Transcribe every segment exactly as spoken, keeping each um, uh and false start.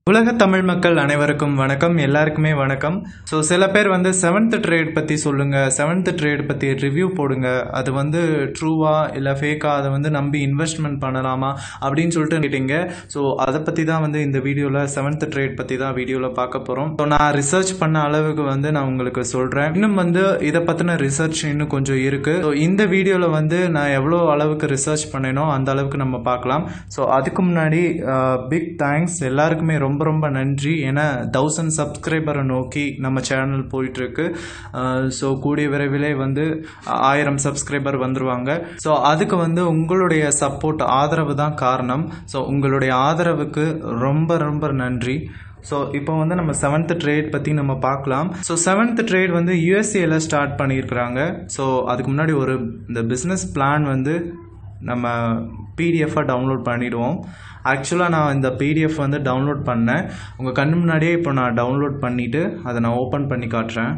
உலக தமிழ் மக்கள் அனைவருக்கும் வணக்கம். எல்லாருக்குமே வணக்கம். ஸோ சில பேர் வந்து செவன்த் ட்ரேட் பற்றி சொல்லுங்கள், செவன்த் ட்ரேட் பற்றி ரிவ்யூ போடுங்க, அது வந்து ட்ரூவா இல்லை ஃபேக்கா, அதை வந்து நம்பி இன்வெஸ்ட்மெண்ட் பண்ணலாமா அப்படின்னு சொல்லிட்டு கேட்டீங்க. ஸோ அதை பற்றி தான் வந்து இந்த வீடியோவில் செவன்த் ட்ரேட் பற்றி தான் வீடியோவில் பார்க்க போகிறோம். ஸோ நான் ரிசர்ச் பண்ண அளவுக்கு வந்து நான் உங்களுக்கு சொல்கிறேன். இன்னும் வந்து இதை பற்றின ரிசர்ச் இன்னும் கொஞ்சம் இருக்குது. ஸோ இந்த வீடியோவில் வந்து நான் எவ்வளோ அளவுக்கு ரிசர்ச் பண்ணேனோ அந்த அளவுக்கு நம்ம பார்க்கலாம். ஸோ அதுக்கு முன்னாடி பிக் தேங்க்ஸ் எல்லாருக்குமே, ரொம்ப ரொம்ப நன்றி. ஏன்னா தௌசண்ட் சப்ஸ்கிரைபரை நோக்கி நம்ம சேனல் போயிட்டுருக்கு. ஸோ கூடிய விரைவிலே வந்து ஆயிரம் சப்ஸ்கிரைபர் வந்துருவாங்க. ஸோ அதுக்கு வந்து உங்களுடைய சப்போர்ட், ஆதரவு தான் காரணம். ஸோ உங்களுடைய ஆதரவுக்கு ரொம்ப ரொம்ப நன்றி. ஸோ இப்போ வந்து நம்ம செவன்த் ட்ரேட் பற்றி நம்ம பார்க்கலாம். ஸோ செவன்த் ட்ரேட் வந்து யூஎஸ்ஏல ஸ்டார்ட் பண்ணியிருக்கிறாங்க. ஸோ அதுக்கு முன்னாடி ஒரு இந்த பிஸ்னஸ் பிளான் வந்து நம்ம பிடிஎஃபாக டவுன்லோட் பண்ணிவிடுவோம். ஆக்சுவலாக நான் இந்த பிடிஎஃப் வந்து டவுன்லோட் பண்ணேன். உங்கள் கண்ணு முன்னாடியே இப்போ நான் டவுன்லோட் பண்ணிவிட்டு அதை நான் ஓப்பன் பண்ணி காட்டுறேன்.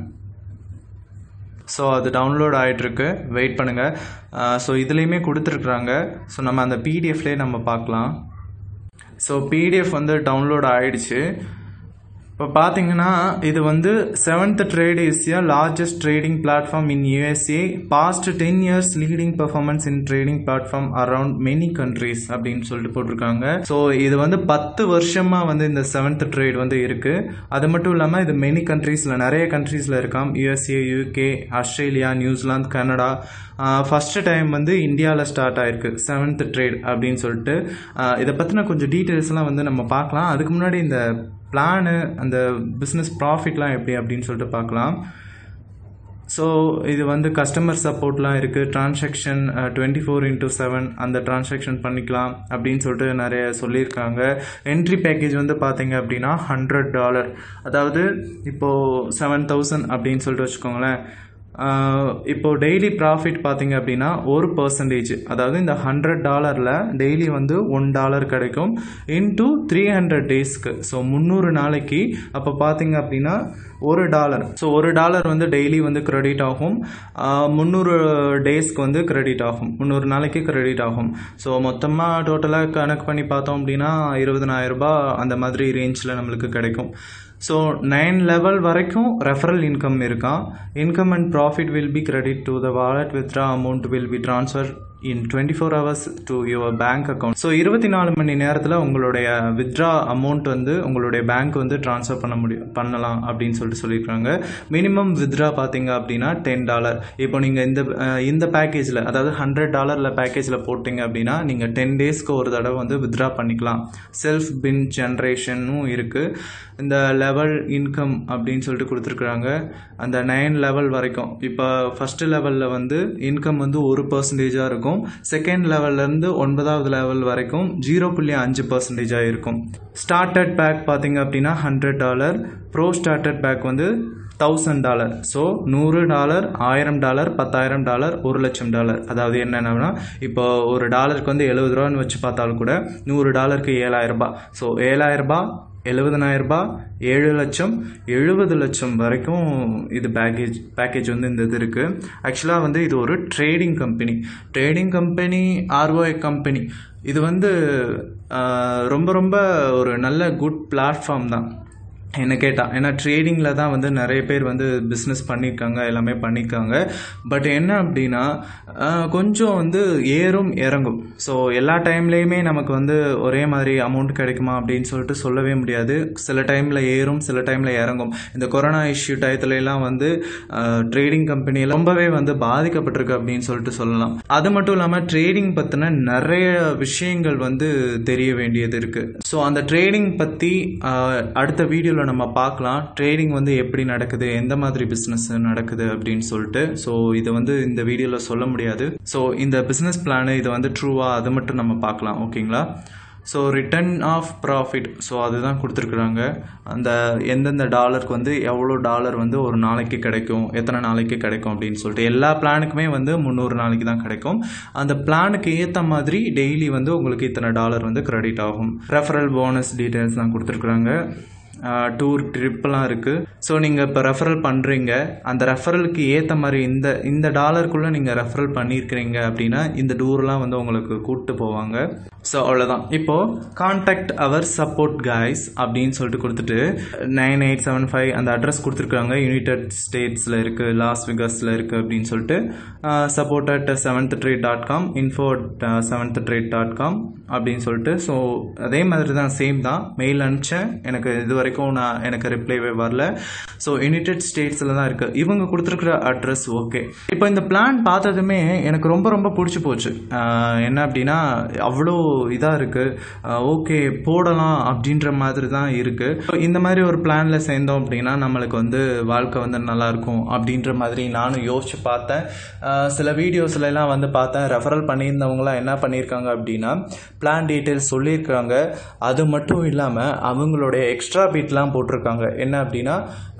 ஸோ அது டவுன்லோட் ஆகிட்டுருக்கு, வெயிட் பண்ணுங்கள். ஸோ இதுலேயுமே கொடுத்துருக்குறாங்க. ஸோ நம்ம அந்த பிடிஎஃப்லேயே நம்ம பார்க்கலாம். ஸோ பிடிஎஃப் வந்து டவுன்லோட் ஆகிடுச்சு. இப்போ பார்த்தீங்கன்னா இது வந்து seventh trade is a largest trading platform in USA, past ten years leading performance in trading platform around many countries அப்படின்னு சொல்லிட்டு போட்டிருக்காங்க. ஸோ இது வந்து பத்து வருஷமாக வந்து இந்த செவன்த் ட்ரேட் வந்து இருக்கு. அது மட்டும் இல்லாமல் இது மெனி கண்ட்ரீஸில், நிறைய கண்ட்ரீஸில் இருக்காம். USA, UK, Australia, New Zealand, Canada. First time வந்து இந்தியாவில் ஸ்டார்ட் ஆயிருக்கு செவன்த் ட்ரேட் அப்படின்னு சொல்லிட்டு. இதை பற்றின கொஞ்சம் டீட்டெயில்ஸ்லாம் வந்து நம்ம பார்க்கலாம். அதுக்கு முன்னாடி இந்த பிளானு, அந்த பிஸ்னஸ் ப்ராஃபிட்லாம் எப்படி அப்படின்னு சொல்லிட்டு பார்க்கலாம். ஸோ இது வந்து கஸ்டமர் சப்போர்ட்லாம் இருக்குது. Transaction twenty four into seven அந்த டிரான்சாக்ஷன் பண்ணிக்கலாம் அப்படின்னு சொல்லிட்டு நிறைய சொல்லியிருக்காங்க. என்ட்ரி பேக்கேஜ் வந்து பார்த்தீங்க அப்படின்னா ஹண்ட்ரட் டாலர், அதாவது இப்போது செவன் தௌசண்ட் அப்படின்னு சொல்லிட்டு வச்சுக்கோங்களேன். இப்போ டெய்லி ப்ராஃபிட் பார்த்தீங்க அப்படின்னா ஒரு பர்சன்டேஜ், அதாவது இந்த ஹண்ட்ரட் டாலரில் டெய்லி வந்து ஒன் டாலர் கிடைக்கும் இன்டூ த்ரீ ஹண்ட்ரட் டேஸ்க்கு. ஸோ முந்நூறு நாளைக்கு அப்போ பார்த்தீங்க அப்படின்னா ஒரு டாலர். ஸோ ஒரு டாலர் வந்து டெய்லி வந்து கிரெடிட் ஆகும், முந்நூறு டேஸ்க்கு வந்து கிரெடிட் ஆகும், முந்நூறு நாளைக்கு கிரெடிட் ஆகும். ஸோ மொத்தமாக டோட்டலாக கணக்கு பண்ணி பார்த்தோம் அப்படின்னா இருபதனாயிரம் ரூபாய் அந்த மாதிரி ரேஞ்சில் நம்மளுக்கு கிடைக்கும். ஸோ நைன் லெவல் வரைக்கும் ரெஃபரல் இன்கம் இருக்கா. Income and profit will be credit to the wallet, withdraw amount will be transfer in twenty four hours to your bank account. So இருபத்தி நாலு மணி நேரத்தில் உங்களுடைய வித்ரா அமௌண்ட் வந்து உங்களுடைய பேங்க் வந்து transfer பண்ண முடியும், பண்ணலாம் அப்படின்னு சொல்லிட்டு சொல்லியிருக்காங்க. மினிமம் வித்ரா பார்த்தீங்க அப்படின்னா டென் டாலர். இப்போ நீங்கள் இந்த இந்த பேக்கேஜில், அதாவது ஹண்ட்ரட் டாலரில் பேக்கேஜில் போட்டிங்க அப்படின்னா நீங்கள் டென் டேஸ்க்கு ஒரு தடவை வந்து வித்ரா பண்ணிக்கலாம். செல்ஃப் பின் ஜென்ரேஷனும் இருக்குது. இந்த லெவல் இன்கம் அப்படின்னு சொல்லிட்டு கொடுத்துருக்குறாங்க. அந்த நைன் லெவல் வரைக்கும். இப்போ ஃபஸ்ட்டு லெவலில் வந்து இன்கம் வந்து ஒரு பர்சன்டேஜாக இருக்கும். செகண்ட் லெவல்லேருந்து ஒன்பதாவது லெவல் வரைக்கும் ஜீரோ புள்ளி அஞ்சு பர்சன்டேஜாக இருக்கும். ஸ்டார்டட் பேக் பார்த்தீங்க அப்படின்னா hundred dollar, bro started pack வந்து தௌசண்ட் டாலர். ஸோ நூறு டாலர், ஆயிரம் டாலர், பத்தாயிரம் டாலர், ஒரு லட்சம் டாலர். அதாவது என்னென்னா இப்போ ஒரு டாலருக்கு வந்து எழுபது ரூபான்னு வச்சு பார்த்தாலும் கூட நூறு டாலருக்கு ஏழாயிரம் ரூபாய். ஸோ ஏழாயிரம் ரூபாய், எழுபதனாயிரம் ரூபாய், ஏழு லட்சம், எழுபது லட்சம் வரைக்கும் இது பேக்கேஜ் பேக்கேஜ் வந்து இந்த இது இருக்குது. ஆக்சுவலாக வந்து இது ஒரு trading company, trading company, ROI company. இது வந்து ரொம்ப ரொம்ப ஒரு நல்ல குட் பிளாட்ஃபார்ம் தான் என்ன கேட்டால். ஏன்னா ட்ரேடிங்கில் தான் வந்து நிறைய பேர் வந்து பிஸ்னஸ் பண்ணியிருக்காங்க, எல்லாமே பண்ணியிருக்காங்க. பட் என்ன அப்படின்னா கொஞ்சம் வந்து ஏறும் இறங்கும். ஸோ எல்லா டைம்லேயுமே நமக்கு வந்து ஒரே மாதிரி அமௌண்ட் கிடைக்குமா அப்படின்னு சொல்லிட்டு சொல்லவே முடியாது. சில டைமில் ஏறும், சில டைமில் இறங்கும். இந்த கொரோனா இஷ்யூ டயத்துலலாம் வந்து ட்ரேடிங் கம்பெனி ரொம்பவே வந்து பாதிக்கப்பட்டிருக்கு அப்படின்னு சொல்லிட்டு சொல்லலாம். அது மட்டும் இல்லாமல் ட்ரேடிங் பற்றின நிறைய விஷயங்கள் வந்து தெரிய வேண்டியது இருக்குது. ஸோ அந்த ட்ரேடிங் பற்றி அடுத்த வீடியோவில் நம்ம பார்க்கலாம். ட்ரேடிங் வந்து எப்படி நடக்குது, எந்த மாதிரி பிஸ்னஸ் நடக்குது அப்படின்னு சொல்லிட்டு. ஸோ இதை வந்து இந்த வீடியோவில் சொல்ல முடியாது. ஸோ இந்த பிஸ்னஸ் பிளானு இது வந்து ட்ரூவா அது மட்டும் நம்ம பார்க்கலாம். ஓகேங்களா? So return of profit, so அதுதான் கொடுத்துருக்குறாங்க. அந்த எந்தெந்த டாலருக்கு வந்து எவ்வளோ டாலர் வந்து ஒரு நாளைக்கு கிடைக்கும், எத்தனை நாளைக்கு கிடைக்கும் அப்படின்னு சொல்லிட்டு. எல்லா பிளானுக்குமே வந்து முந்நூறு நாளைக்கு தான் கிடைக்கும். அந்த பிளானுக்கு ஏற்ற மாதிரி டெய்லி வந்து உங்களுக்கு இத்தனை டாலர் வந்து கிரெடிட் ஆகும். ரெஃபரல் போனஸ் டீட்டெயில்ஸ் தான் கொடுத்துருக்குறாங்க. டூர் ட்ரிப்லாம் இருக்குது. ஸோ நீங்கள் இப்போ ரெஃபரல் பண்ணுறீங்க, அந்த ரெஃபரலுக்கு ஏற்ற மாதிரி இந்த இந்த டாலருக்குள்ளே நீங்கள் ரெஃபரல் பண்ணியிருக்கிறீங்க அப்படின்னா இந்த டூர்லாம் வந்து உங்களுக்கு கூப்பிட்டு போவாங்க. ஸோ அவ்வளோதான். இப்போது கான்டாக்ட் அவர் சப்போர்ட் கைஸ் அப்படின்னு சொல்லிட்டு கொடுத்துட்டு நைன் எயிட் செவன் ஃபைவ் அந்த அட்ரஸ் கொடுத்துருக்காங்க. யுனைடெட் ஸ்டேட்ஸில் இருக்குது, லாஸ் வெகாஸில் இருக்குது அப்படின்னு சொல்லிட்டு support at seventh trade dot com info seventh trade dot com அப்படின்னு சொல்லிட்டு. ஸோ அதே மாதிரி தான், சேம் தான். மெயில் அனுப்பிச்சேன், எனக்கு இது வரைக்கும் நான் எனக்கு ரிப்ளைவே வரல. ஸோ யுனைடெட் ஸ்டேட்ஸில் தான் இருக்குது இவங்க கொடுத்துருக்குற அட்ரஸ். ஓகே, இப்போ இந்த பிளான் பார்த்ததுமே எனக்கு ரொம்ப ரொம்ப பிடிச்சி போச்சு. என்ன அப்படின்னா அவ்வளோ இதாக இருக்குது, ஓகே போடலாம் அப்படின்ற மாதிரி தான் இருக்குது. இந்த மாதிரி ஒரு பிளானில் சேர்ந்தோம் அப்படின்னா நம்மளுக்கு வந்து வாழ்க்கை வந்து நல்லாயிருக்கும் அப்படின்ற மாதிரி நானும் யோசிச்சு பார்த்தேன். சில வீடியோஸ்லாம் வந்து பார்த்தேன், ரெஃபரல் பண்ணியிருந்தவங்களாம் என்ன பண்ணியிருக்காங்க அப்படின்னா பிளான் டீட்டெயில்ஸ் சொல்லியிருக்காங்க. அது மட்டும் இல்லாமல் அவங்களுடைய எக்ஸ்ட்ரா பீட்லாம் போட்டிருக்காங்க. என்ன அப்படின்னா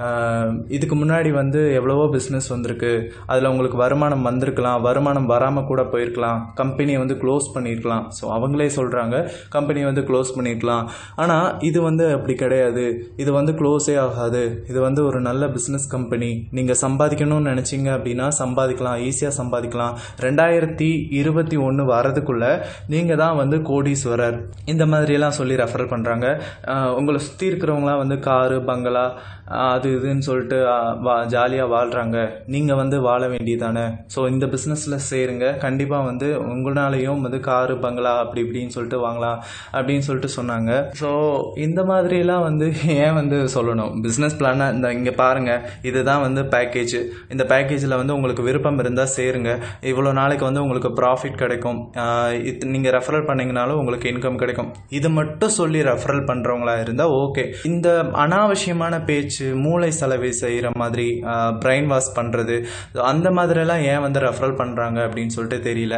இதுக்கு முன்னாடி வந்து எவ்வளவோ பிஸ்னஸ் வந்திருக்கு, அதில் உங்களுக்கு வருமானம் வந்திருக்கலாம், வருமானம் வராமல் கூட போயிருக்கலாம், கம்பெனியை வந்து க்ளோஸ் பண்ணியிருக்கலாம். ஸோ அவங்களே சொல்கிறாங்க கம்பெனியை வந்து க்ளோஸ் பண்ணியிருக்கலாம். ஆனால் இது வந்து அப்படி கிடையாது, இது வந்து க்ளோஸே ஆகாது, இது வந்து ஒரு நல்ல பிஸ்னஸ் கம்பெனி. நீங்கள் சம்பாதிக்கணும்னு நினச்சிங்க அப்படின்னா சம்பாதிக்கலாம், ஈஸியாக சம்பாதிக்கலாம். ரெண்டாயிரத்தி இருபத்தி ஒன்று வரதுக்குள்ளே நீங்கள் தான் வந்து கோடீஸ்வரர், இந்த மாதிரியெல்லாம் சொல்லி ரெஃபர் பண்ணுறாங்க. உங்களை சுற்றி இருக்கிறவங்களாம் வந்து காரு பங்களா அது இதுன்னு சொல்லிட்டு வா ஜாலியாக வாழ்கிறாங்க, நீங்கள் வந்து வாழ வேண்டியதானே. ஸோ இந்த பிஸ்னஸில் சேருங்க, கண்டிப்பாக வந்து உங்களாலேயும் வந்து காரு பங்களா அப்படி இப்படின்னு சொல்லிட்டு வாங்கலாம் அப்படின்னு சொல்லிட்டு சொன்னாங்க. ஸோ இந்த மாதிரிலாம் வந்து ஏன் வந்து சொல்லணும், பிஸ்னஸ் பிளானாக இந்த இங்கே பாருங்கள், இதுதான் வந்து பேக்கேஜ். இந்த பேக்கேஜில் வந்து உங்களுக்கு விருப்பம் இருந்தால் சேருங்க, இவ்வளோ நாளைக்கு வந்து உங்களுக்கு ப்ராஃபிட் கிடைக்கும், இது நீங்கள் ரெஃபரல் பண்ணிங்கனாலும் உங்களுக்கு இன்கம் கிடைக்கும். இது மட்டும் சொல்லி ரெஃபரல் பண்ணுறவங்களா இருந்தால் ஓகே. இந்த அனாவசியமான பேச்சு, மூளை செலவை செய்கிற மாதிரி, பிரெயின் வாஷ் பண்ணுறது, அந்த மாதிரிலாம் ஏன் வந்து ரெஃபரல் பண்ணுறாங்க அப்படின்னு சொல்லிட்டு தெரியல.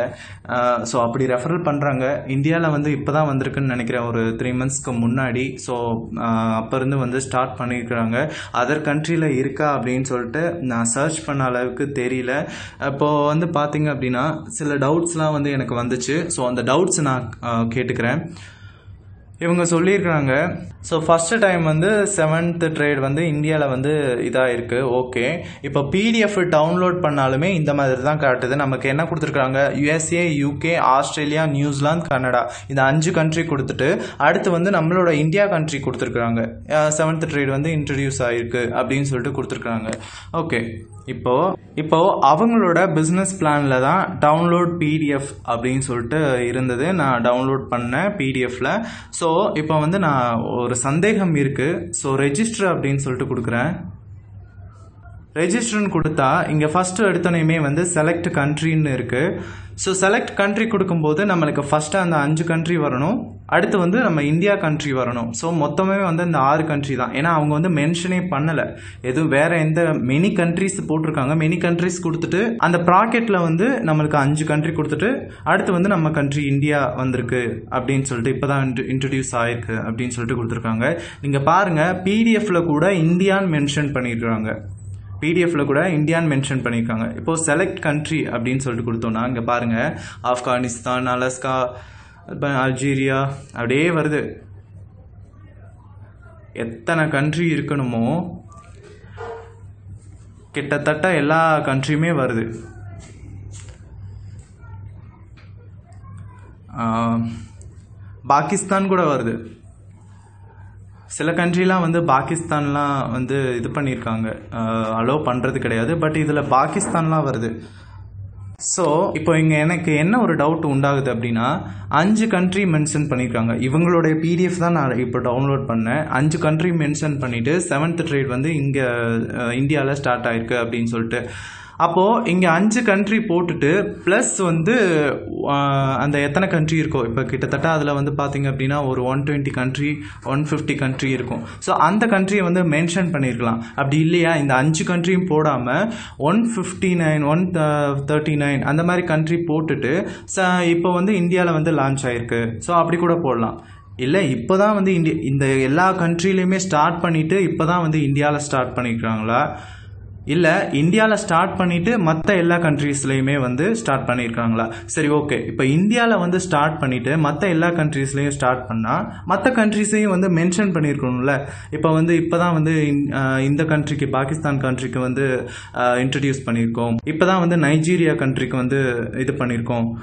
ஸோ அப்படி ரெஃபரல் பண்ணுறாங்க. இந்தியாவில் வந்து இப்போ தான் வந்திருக்குன்னு நினைக்கிறேன், ஒரு த்ரீ மந்த்ஸ்க்கு முன்னாடி. ஸோ அப்போ இருந்து வந்து ஸ்டார்ட் பண்ணியிருக்கிறாங்க. அதர் கண்ட்ரியில் இருக்கா அப்படின்னு சொல்லிட்டு நான் சர்ச் பண்ண அளவுக்கு தெரியல. இப்போது வந்து பார்த்தீங்க அப்படின்னா சில டவுட்ஸ்லாம் வந்து எனக்கு வந்துச்சு. ஸோ அந்த டவுட்ஸ் நான் கேட்டுக்கிறேன். இவங்க சொல்லியிருக்கிறாங்க, ஸோ ஃபஸ்ட்டு டைம் வந்து செவன்த் ட்ரேட் வந்து இந்தியாவில் வந்து இதாக இருக்குது. ஓகே, இப்போ பிடிஎஃப் டவுன்லோட் பண்ணாலுமே இந்த மாதிரி தான் காட்டுது. நமக்கு என்ன கொடுத்துருக்காங்க, USA, UK, Australia, New Zealand, Canada, இந்த அஞ்சு கண்ட்ரி கொடுத்துட்டு அடுத்து வந்து நம்மளோட இந்தியா கண்ட்ரி கொடுத்துருக்குறாங்க. செவன்த் ட்ரேட் வந்து இன்ட்ரடியூஸ் ஆகிருக்கு அப்படின்னு சொல்லிட்டு கொடுத்துருக்குறாங்க. ஓகே, இப்போ இப்போ அவங்களோட பிஸ்னஸ் பிளானில் தான் டவுன்லோட் பிடிஎஃப் அப்படின்னு சொல்லிட்டு இருந்தது. நான் டவுன்லோட் பண்ணேன் பிடிஎஃப்ல. ஸோ இப்போ வந்து நான் ஒரு சந்தேகம் இருக்குது. ஸோ ரெஜிஸ்டர் அப்படின்னு சொல்லிட்டு கொடுக்குறேன். ரெஜிஸ்டர்னு கொடுத்தா இங்கே ஃபஸ்ட்டு எடுத்தோன்னே வந்து செலக்ட் கண்ட்ரின்னு இருக்குது. ஸோ செலக்ட் கண்ட்ரி கொடுக்கும்போது நம்மளுக்கு ஃபஸ்ட்டு அந்த அஞ்சு கண்ட்ரி வரணும், அடுத்து வந்து நம்ம இந்தியா கண்ட்ரி வரணும். ஸோ மொத்தமே வந்து இந்த ஆறு கண்ட்ரி தான். ஏன்னா அவங்க வந்து மென்ஷனே பண்ணலை, எதுவும் வேறு எந்த மெனி கண்ட்ரிஸ் போட்டிருக்காங்க. மெனி கண்ட்ரிஸ் கொடுத்துட்டு அந்த ப்ராக்கெட்டில் வந்து நம்மளுக்கு அஞ்சு கண்ட்ரி கொடுத்துட்டு அடுத்து வந்து நம்ம கண்ட்ரி இந்தியா வந்திருக்கு அப்படின்னு சொல்லிட்டு இப்போ தான் இன்ட்ரடியூஸ் ஆகிருக்கு அப்படின்னு சொல்லிட்டு கொடுத்துருக்காங்க. நீங்கள் பாருங்கள், பிடிஎஃப்ல கூட இந்தியான்னு மென்ஷன் பண்ணியிருக்காங்க. பிடிஎஃப்ல கூட இந்தியான்னு மென்ஷன் பண்ணியிருக்காங்க. இப்போது செலக்ட் கண்ட்ரி அப்படின்னு சொல்லிட்டு கொடுத்தோன்னா இங்கே பாருங்கள், ஆப்கானிஸ்தான், அலஸ்கா, அல்ஜீரியா அப்படியே வருது. எத்தனை கண்ட்ரி இருக்கணுமோ கிட்டத்தட்ட எல்லா கண்ட்ரியுமே வருது. பாகிஸ்தான் கூட வருது. சில கண்ட்ரிலாம் வந்து பாகிஸ்தான்லாம் வந்து இது பண்ணியிருக்காங்க, அலோவ் பண்ணுறது கிடையாது. பட் இதில் பாகிஸ்தான்லாம் வருது. ஸோ இப்போ இங்கே எனக்கு என்ன ஒரு டவுட் உண்டாகுது அப்படின்னா, அஞ்சு கண்ட்ரி மென்ஷன் பண்ணியிருக்காங்க. இவங்களுடைய பிடிஎஃப் தான் நான் இப்போ டவுன்லோட் பண்ணேன். அஞ்சு கண்ட்ரி மென்ஷன் பண்ணிவிட்டு செவன்த் ட்ரேட் வந்து இங்கே இந்தியாவில் ஸ்டார்ட் ஆகிருக்கு அப்படின்னு சொல்லிட்டு. அப்போது இங்கே அஞ்சு கண்ட்ரி போட்டுட்டு ப்ளஸ் வந்து அந்த எத்தனை கண்ட்ரி இருக்கோ, இப்போ கிட்டத்தட்ட அதில் வந்து பார்த்திங்க அப்படின்னா ஒரு one twenty country one fifty country இருக்கும். ஸோ அந்த கண்ட்ரியை வந்து மென்ஷன் பண்ணியிருக்கலாம். அப்படி இல்லையா, இந்த அஞ்சு கண்ட்ரியும் போடாமல் one fifty nine one thirty nine அந்த மாதிரி கண்ட்ரி போட்டுட்டு ச இப்போ வந்து இந்தியாவில் வந்து லான்ச் ஆகிருக்கு. ஸோ அப்படி கூட போடலாம். இல்லை, இப்போ தான் வந்து இந்தியா இந்த எல்லா கண்ட்ரிலையுமே ஸ்டார்ட் பண்ணிவிட்டு இப்போ தான் வந்து இந்தியாவில் ஸ்டார்ட் பண்ணியிருக்காங்களா, இல்லை இந்தியாவில் ஸ்டார்ட் பண்ணிவிட்டு மற்ற எல்லா கண்ட்ரீஸ்லையுமே வந்து ஸ்டார்ட் பண்ணியிருக்காங்களா? சரி, ஓகே. இப்போ இந்தியாவில் வந்து ஸ்டார்ட் பண்ணிவிட்டு மற்ற எல்லா கண்ட்ரீஸ்லையும் ஸ்டார்ட் பண்ணால் மற்ற கண்ட்ரீஸையும் வந்து மென்ஷன் பண்ணியிருக்கணும்ல. இப்போ வந்து இப்போ தான் வந்து இந்த கண்ட்ரிக்கு, பாகிஸ்தான் கண்ட்ரிக்கு வந்து இன்ட்ரடியூஸ் பண்ணியிருக்கோம். இப்போ தான் வந்து நைஜீரியா கண்ட்ரிக்கு வந்து இது பண்ணியிருக்கோம்.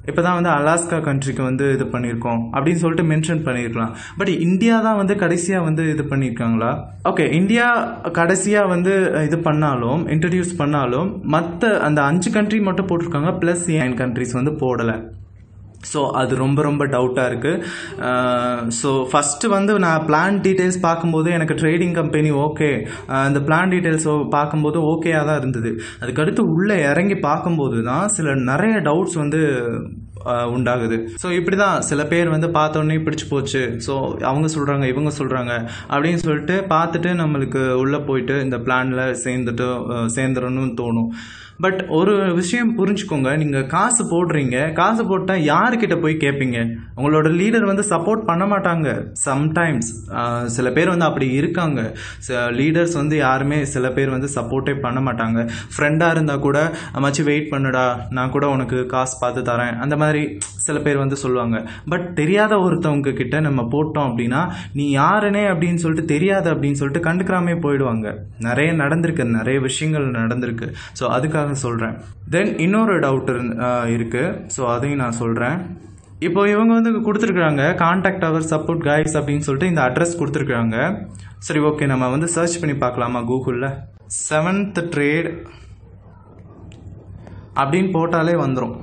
இப்போ தான் வந்து அலாஸ்கா கண்ட்ரிக்கு வந்து இது பண்ணியிருக்கோம் அப்படின்னு சொல்லிட்டு மென்ஷன் பண்ணியிருக்கலாம். பட் இந்தியா தான் வந்து கடைசியாக வந்து இது பண்ணியிருக்காங்களா? ஓகே, இந்தியா கடைசியாக வந்து இது பண்ணாலும் இன்ட்ரடியூஸ் பண்ணாலும் மற்ற அந்த அஞ்சு கண்ட்ரி மட்டும் போட்டிருக்காங்க, ப்ளஸ் நைன் கண்ட்ரிஸ் வந்து போடலை. ஸோ அது ரொம்ப ரொம்ப டவுட்டாக இருக்குது. ஸோ ஃபஸ்ட்டு வந்து நான் பிளான் டீட்டெயில்ஸ் பார்க்கும்போது எனக்கு ட்ரேடிங் கம்பெனி ஓகே, அந்த பிளான் டீட்டெயில்ஸ் பார்க்கும்போது ஓகேயாக தான் இருந்தது. அதுக்கடுத்து உள்ளே இறங்கி பார்க்கும்போது தான் சில நிறைய டவுட்ஸ் வந்து உண்டாகுது. ஸோ இப்படி தான் சில பேர் வந்து பார்த்தோன்னே பிடிச்சி போச்சு, ஸோ அவங்க சொல்கிறாங்க இவங்க சொல்கிறாங்க அப்படின்னு சொல்லிட்டு பார்த்துட்டு நம்மளுக்கு உள்ளே போயிட்டு இந்த பிளானில் சேர்ந்துட்டு சேர்ந்துடணும்னு தோணும். பட் ஒரு விஷயம் புரிஞ்சுக்கோங்க, நீங்கள் காசு போடுறீங்க, காசு போட்டால் யாருக்கிட்ட போய் கேட்பீங்க? உங்களோட லீடர் வந்து சப்போர்ட் பண்ண மாட்டாங்க. சம்டைம்ஸ் சில பேர் வந்து அப்படி இருக்காங்க. லீடர்ஸ் வந்து யாருமே சில பேர் வந்து சப்போர்ட்டே பண்ண மாட்டாங்க. ஃப்ரெண்டாக இருந்தால் கூட மச்சி வெயிட் பண்ணுடா, நான் கூட உனக்கு காசு பார்த்து தரேன், அந்த மாதிரி சில பேர் வந்து சொல்லுவாங்க. பட் தெரியாத ஒருத்தவங்க கிட்ட நம்ம போட்டோம் அப்படின்னா நீ யாருனே அப்படின்னு சொல்லிட்டு தெரியாது அப்படின்னு சொல்லிட்டு கண்டுக்கிறாமே போயிடுவாங்க. நிறைய நடந்திருக்கு, நிறைய விஷயங்கள் நடந்திருக்கு. ஸோ அதுக்காக சொல்கிறேன். தென் இன்னொரு டவுட் இருக்கு, ஸோ அதையும் நான் சொல்கிறேன். இப்போ இவங்க வந்து கொடுத்துருக்குறாங்க கான்டாக்ட் அவர் சப்போர்ட் கைஸ் அப்படின்னு சொல்லிட்டு இந்த அட்ரஸ் கொடுத்துருக்குறாங்க. சரி, ஓகே, நம்ம வந்து சர்ச் பண்ணி பார்க்கலாமா கூகுளில்? செவன்த் ட்ரேட் அப்படின்னு போட்டாலே வந்துடும்.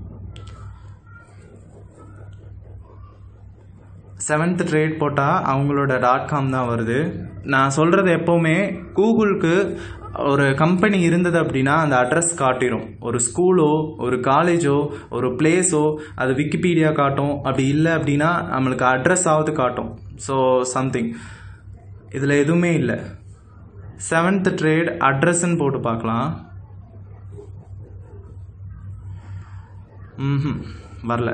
செவன்த் ட்ரேட் போட்டால் அவங்களோட டாட் காம் தான் வருது. நான் சொல்கிறது எப்போவுமே கூகுளுக்கு ஒரு கம்பெனி இருந்தது அப்படின்னா அந்த அட்ரஸ் காட்டிடும். ஒரு ஸ்கூலோ ஒரு காலேஜோ ஒரு பிளேஸோ அது விக்கிபீடியா காட்டும். அப்படி இல்லை அப்படின்னா நம்மளுக்கு அட்ரஸ் ஆகுது காட்டும். ஸோ சம்திங் இதில் எதுவுமே இல்லை. செவன்த் ட்ரேட் அட்ரஸ்ன்னு போட்டு பார்க்கலாம். ம் வரல.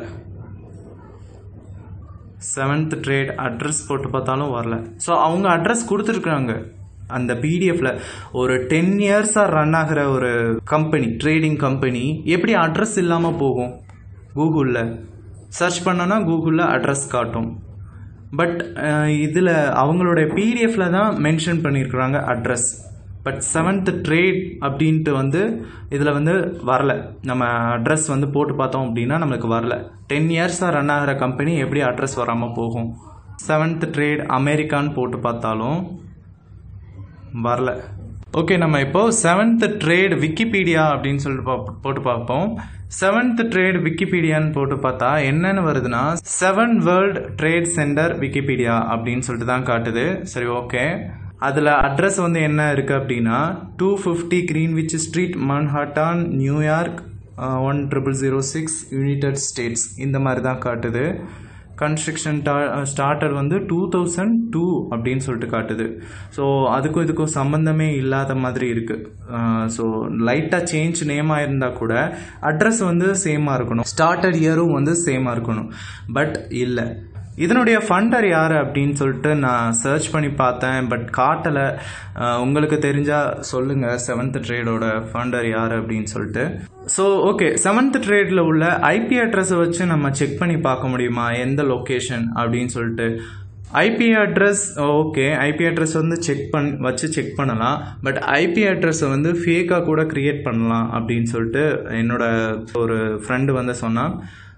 செவன்த் ட்ரேட் அட்ரஸ் போட்டு பார்த்தாலும் வரல. ஸோ அவங்க அட்ரஸ் கொடுத்துருக்குறாங்க அந்த பிடிஎஃப்ல. ஒரு டென் இயர்ஸாக ரன் ஆகிற ஒரு கம்பெனி, ட்ரேடிங் கம்பெனி எப்படி அட்ரஸ் இல்லாமல் போகும்? கூகுளில் சர்ச் பண்ணோன்னா கூகுளில் அட்ரஸ் காட்டும். பட் இதில் அவங்களுடைய பிடிஎஃப்ல தான் மென்ஷன் பண்ணியிருக்கிறாங்க அட்ரஸ். பட் செவன்த் ட்ரேட் அப்படின்ட்டு வந்து இதில் வந்து வரல. நம்ம அட்ரஸ் வந்து போட்டு பார்த்தோம் அப்படின்னா நம்மளுக்கு வரல. டென் இயர்ஸாக ரன் ஆகிற கம்பெனி எப்படி அட்ரஸ் வராமல் போகும்? செவன்த் ட்ரேட் அமெரிக்கான்னு போட்டு பார்த்தாலும் வரல. ஓகே, நம்ம இப்போ செவன்த் ட்ரேட் விக்கிபீடியா அப்படின்னு சொல்லிட்டு பா போட்டு பார்ப்போம். செவன்த் ட்ரேட் விக்கிபீடியான்னு போட்டு பார்த்தா என்னென்னு வருதுன்னா seven world trade center Wikipedia அப்படின்னு சொல்லிட்டு தான் காட்டுது. சரி, ஓகே. அதில் அட்ரஸ் வந்து என்ன இருக்குது அப்படின்னா two fifty Greenwich street, Manhattan, New York one triple zero six, United States, இந்த மாதிரி தான் காட்டுது. கன்ஸ்ட்ரக்ஷன் ஸ்டார்டர் வந்து டூ தௌசண்ட் டூ அப்படின்னு சொல்லிட்டு காட்டுது. ஸோ அதுக்கும் இதுக்கும் சம்மந்தமே இல்லாத மாதிரி இருக்குது. ஸோ லைட்டாக சேஞ்ச் நேமாக இருந்தால் கூட அட்ரஸ் வந்து சேமாக இருக்கணும், ஸ்டார்டர் இயரும் வந்து சேமாக இருக்கணும். பட் இல்லை. இதனுடைய ஃபண்டர் யார் அப்படின்னு சொல்லிட்டு நான் சர்ச் பண்ணி பார்த்தேன், பட் காட்டலை. உங்களுக்கு தெரிஞ்சால் சொல்லுங்கள் செவன்த் ட்ரேடோட ஃபண்டர் யார் அப்படின்னு சொல்லிட்டு. ஸோ ஓகே, செவன்த் ட்ரேடில் உள்ள ஐபி அட்ரஸை வச்சு நம்ம செக் பண்ணி பார்க்க முடியுமா எந்த லொக்கேஷன் அப்படின்னு சொல்லிட்டு? IP address okay, IP address வந்து செக் பண் வச்சு செக் பண்ணலாம். பட் ஐபி அட்ரஸை வந்து ஃபேக்காக கூட க்ரியேட் பண்ணலாம் அப்படின்னு சொல்லிட்டு என்னோட ஒரு ஃப்ரெண்டு வந்து சொன்னான்.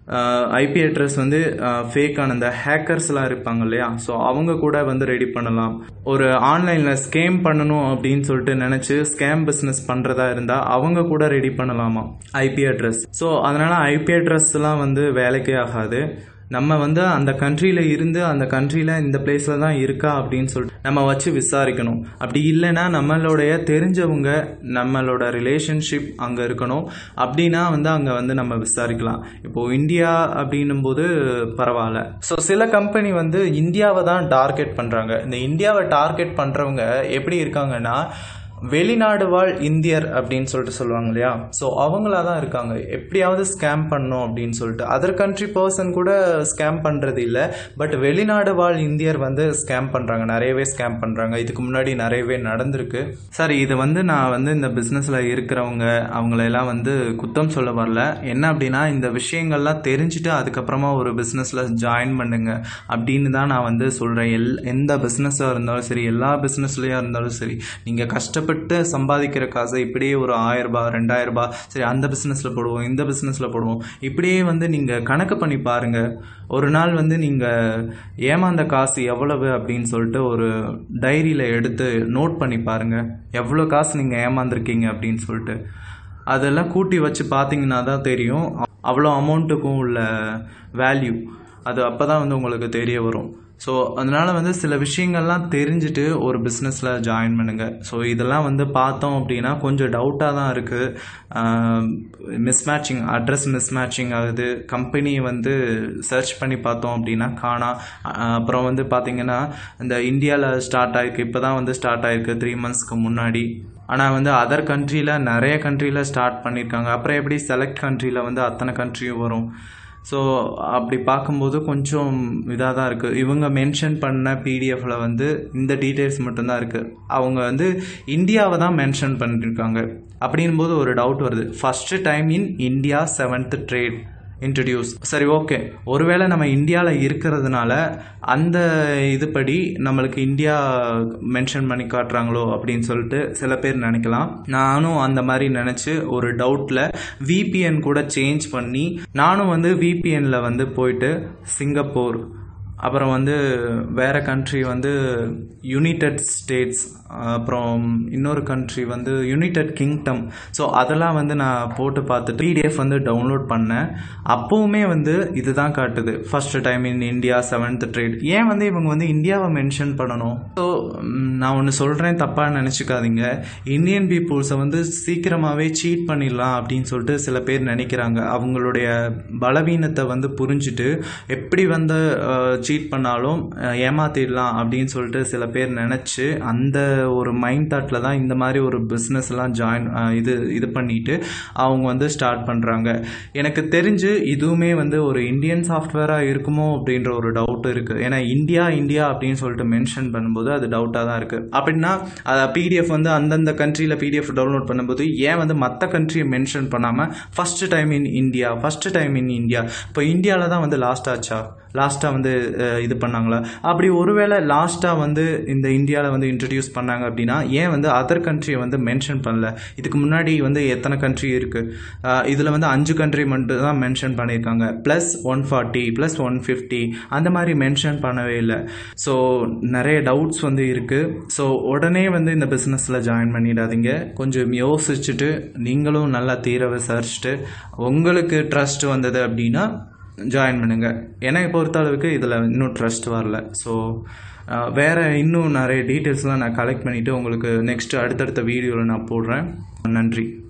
ஐபி அட்ரஸ் வந்து ஃபேக்கான இந்த ஹேக்கர்ஸ்லாம் இருப்பாங்க இல்லையா, ஸோ அவங்க கூட வந்து ரெடி பண்ணலாம். ஒரு ஆன்லைனில் ஸ்கேம் பண்ணணும் அப்படின்னு சொல்லிட்டு நினச்சி ஸ்கேம் பிஸ்னஸ் பண்ணுறதா இருந்தால் அவங்க கூட ரெடி பண்ணலாமா ஐபி அட்ரஸ். ஸோ அதனால் ஐபி அட்ரஸ்லாம் வந்து வேலைக்கே ஆகாது. நம்ம வந்து அந்த கண்ட்ரியில் இருந்து அந்த கண்ட்ரியில் இந்த பிளேஸில் தான் இருக்கா அப்படின்னு சொல்லிட்டு நம்ம வச்சு விசாரிக்கணும். அப்படி இல்லைன்னா நம்மளுடைய தெரிஞ்சவங்க, நம்மளோட ரிலேஷன்ஷிப் அங்கே இருக்கணும். அப்படின்னா வந்து அங்கே வந்து நம்ம விசாரிக்கலாம். இப்போது இந்தியா அப்படின்னும் போது பரவாயில்ல. ஸோ சில கம்பெனி வந்து இந்தியாவை தான் டார்கெட் பண்ணுறாங்க. இந்த இந்தியாவை டார்கெட் பண்ணுறவங்க எப்படி இருக்காங்கன்னா வெளிநாடு வாழ் இந்தியர் அப்படின்னு சொல்லிட்டு சொல்லுவாங்க இல்லையா, ஸோ அவங்களா தான் இருக்காங்க. எப்படியாவது ஸ்கேம் பண்ணணும் அப்படின்னு சொல்லிட்டு அதர் கண்ட்ரி பர்சன் கூட ஸ்கேம் பண்ணுறது இல்லை, பட் வெளிநாடு வாழ் இந்தியர் வந்து ஸ்கேம் பண்ணுறாங்க, நிறையவே ஸ்கேம் பண்ணுறாங்க. இதுக்கு முன்னாடி நிறையவே நடந்திருக்கு. சரி, இது வந்து நான் வந்து இந்த பிஸ்னஸில் இருக்கிறவங்க அவங்களெல்லாம் வந்து குத்தம் சொல்ல வரல. என்ன அப்படின்னா இந்த விஷயங்கள்லாம் தெரிஞ்சுட்டு அதுக்கப்புறமா ஒரு பிஸ்னஸில் ஜாயின் பண்ணுங்க அப்படின்னு தான் நான் வந்து சொல்கிறேன். எல் எந்த பிஸ்னஸாக இருந்தாலும் சரி, எல்லா பிஸ்னஸ்லேயும் இருந்தாலும் சரி, நீங்கள் கஷ்டப்பட்டு கஷ்டப்பட்டு சம்பாதிக்கிற காசை இப்படியே ஒரு ஆயிரரூபா ரெண்டாயிரரூபா சரி அந்த பிஸ்னஸில் போடுவோம் இந்த பிஸ்னஸில் போடுவோம் இப்படியே வந்து நீங்கள் கணக்கு பண்ணி பாருங்கள். ஒரு நாள் வந்து நீங்கள் ஏமாந்த காசு எவ்வளவு அப்படின்னு சொல்லிட்டு ஒரு டைரியில் எடுத்து நோட் பண்ணி பாருங்கள், எவ்வளோ காசு நீங்கள் ஏமாந்துருக்கீங்க அப்படின்னு சொல்லிட்டு. அதெல்லாம் கூட்டி வச்சு பார்த்தீங்கன்னா தான் தெரியும் அவ்வளோ அமௌண்ட்டுக்கும் உள்ள வேல்யூ. அது அப்போ தான் வந்து உங்களுக்கு தெரிய வரும். ஸோ அதனால் வந்து சில விஷயங்கள்லாம் தெரிஞ்சுட்டு ஒரு பிஸ்னஸில் ஜாயின் பண்ணுங்கள். ஸோ இதெல்லாம் வந்து பார்த்தோம் அப்படின்னா கொஞ்சம் டவுட்டாக தான் இருக்குது. மிஸ்மேட்சிங் அட்ரஸ் மிஸ்மேட்சிங் ஆகுது. கம்பெனியை வந்து சர்ச் பண்ணி பார்த்தோம் அப்படின்னா காணா. அப்புறம் வந்து பார்த்திங்கன்னா இந்த இந்தியாவில் ஸ்டார்ட் ஆகிருக்கு, இப்போ தான் வந்து ஸ்டார்ட் ஆகிருக்கு த்ரீ மந்த்ஸ்க்கு முன்னாடி. ஆனால் வந்து அதர் கண்ட்ரியில் நிறைய கண்ட்ரியில் ஸ்டார்ட் பண்ணியிருக்காங்க. அப்புறம் எப்படி செலக்ட் கண்ட்ரியில் வந்து அத்தனை கண்ட்ரியும் வரும். ஸோ அப்படி பார்க்கும்போது கொஞ்சம் இதாக தான் இருக்குது. இவங்க மென்ஷன் பண்ண பிடிஎஃப்பில் வந்து இந்த டீட்டெயில்ஸ் மட்டும்தான் இருக்குது. அவங்க வந்து இந்தியாவை தான் மென்ஷன் பண்ணியிருக்காங்க. அப்படின் போது ஒரு டவுட் வருது, first time in India seventh trade introduce. சரி, ஓகே, ஒருவேளை நம்ம இந்தியாவில் இருக்கிறதுனால அந்த இதுபடி நம்மளுக்கு இந்தியா மென்ஷன் பண்ணி காட்டுறாங்களோ அப்படின்னு சொல்லிட்டு சில பேர் நினைக்கலாம். நானும் அந்த மாதிரி நினச்சி ஒரு டவுட்டில் விபிஎன் கூட சேஞ்ச் பண்ணி நானும் வந்து விபிஎனில் வந்து போயிட்டு சிங்கப்பூர், அப்புறம் வந்து வேறு கண்ட்ரி வந்து யுனைடெட் ஸ்டேட்ஸ், அப்புறம் இன்னொரு கண்ட்ரி வந்து யுனைடெட் கிங்டம். ஸோ அதெல்லாம் வந்து நான் போட்டு பார்த்துட்டு பிடிஎஃப் வந்து டவுன்லோட் பண்ணேன். அப்போவுமே வந்து இதுதான் காட்டுது, first time in India seventh trade. ஏன் வந்து இவங்க வந்து இந்தியாவை மென்ஷன் பண்ணணும்? ஸோ நான் ஒன்று சொல்கிறேன், தப்பாக நினச்சிக்காதீங்க. இந்தியன் பீப்புள்ஸை வந்து சீக்கிரமாகவே சீட் பண்ணிடலாம் அப்படின்னு சொல்லிட்டு சில பேர் நினைக்கிறாங்க. அவங்களுடைய பலவீனத்தை வந்து புரிஞ்சுட்டு எப்படி வந்து சீட் பண்ணாலும் ஏமாத்திடலாம் அப்படின்னு சொல்லிட்டு சில பேர் நினச்சி அந்த ஒரு மைண்ட் தாட்டில் தான் இந்த மாதிரி ஒரு பிஸ்னஸ்லாம் ஜாயின் இது இது பண்ணிட்டு அவங்க வந்து ஸ்டார்ட் பண்ணுறாங்க. எனக்கு தெரிஞ்சு இதுவுமே வந்து ஒரு இந்தியன் சாஃப்ட்வேராக இருக்குமோ அப்படின்ற ஒரு டவுட் இருக்குது. ஏன்னா இந்தியா இந்தியா அப்படின்னு சொல்லிட்டு மென்ஷன் பண்ணும்போது அது டவுட்டாக தான் இருக்குது. அப்படின்னா பிடிஎஃப் வந்து அந்தந்த கண்ட்ரியில் பிடிஎஃப் டவுன்லோட் பண்ணும்போது ஏன் வந்து மற்ற கண்ட்ரியை மென்ஷன் பண்ணாமல் first time in India first time in India இப்போ இந்தியாவில் தான் வந்து லாஸ்ட் ஆச்சா, லாஸ்ட்டாக வந்து இது பண்ணாங்களா? அப்படி ஒருவேளை லாஸ்ட்டாக வந்து இந்த இந்தியாவில் வந்து இன்ட்ரடியூஸ் பண்ணாங்க அப்படின்னா ஏன் வந்து அதர் கண்ட்ரியை வந்து மென்ஷன் பண்ணல? இதுக்கு முன்னாடி வந்து எத்தனை கண்ட்ரி இருக்குது? இதில் வந்து அஞ்சு கண்ட்ரி மட்டும் தான் மென்ஷன் பண்ணியிருக்காங்க. Plus one forty plus one fifty அந்த மாதிரி மென்ஷன் பண்ணவே இல்லை. ஸோ நிறைய டவுட்ஸ் வந்து இருக்குது. ஸோ உடனே வந்து இந்த பிஸ்னஸில் ஜாயின் பண்ணிடாதீங்க. கொஞ்சம் யோசிச்சுட்டு நீங்களும் நல்லா தீர விசாரிச்சுட்டு உங்களுக்கு ட்ரஸ்ட் வந்தது அப்படின்னா ஜாயின் பண்ணுங்க. எனக்கு பொறுத்த அளவுக்கு இதில் இன்னும் ட்ரஸ்ட் வரல. ஸோ வேறு இன்னும் நிறைய டீட்டெயில்ஸ்லாம் நான் கலெக்ட் பண்ணிவிட்டு உங்களுக்கு நெக்ஸ்ட்டு அடுத்தடுத்த வீடியோவில் நான் போடுறேன். நன்றி.